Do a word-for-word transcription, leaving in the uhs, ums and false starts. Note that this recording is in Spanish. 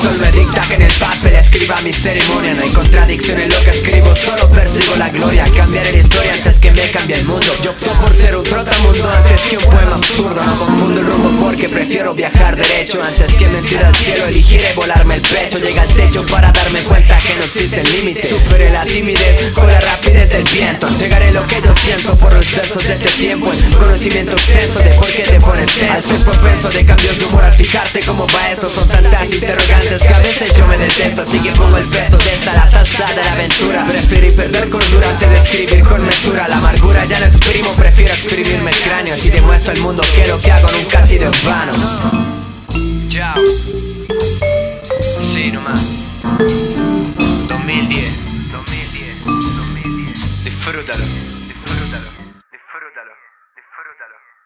sol me dicta que en el papel escriba mi ceremonia. No hay contradicción en lo que escribo, solo persigo la gloria. Cambiaré la historia antes que me cambie el mundo. Yo opto por ser un trotamundo antes que un poema absurdo. No confundo el rumbo porque prefiero viajar derecho. Antes que mentir al cielo elegiré volarme el pecho. Llega al techo para darme cuenta que no existen límites. Superé la timidez con la rapidez del viento. Entregaré lo que yo siento por los versos de este tiempo. El conocimiento extenso de por qué te pones tenso. Al ser propenso de cambios de humor, al fijarte cómo va eso. Son tantas interrogantes que a veces yo me detesto. Así que pongo el peso de esta, la salsa de la aventura. Preferí perder cordura antes de escribir con mesura. La amargura ya no exprimo, prefiero exprimirme el cráneo. Así demuestro al mundo que lo que hago nunca ha sido en vano. Chao. Sí, nomás. dos mil diez. dos mil diez. dos mil diez. Disfrútalo. Disfrútalo. Disfrútalo. Disfrútalo.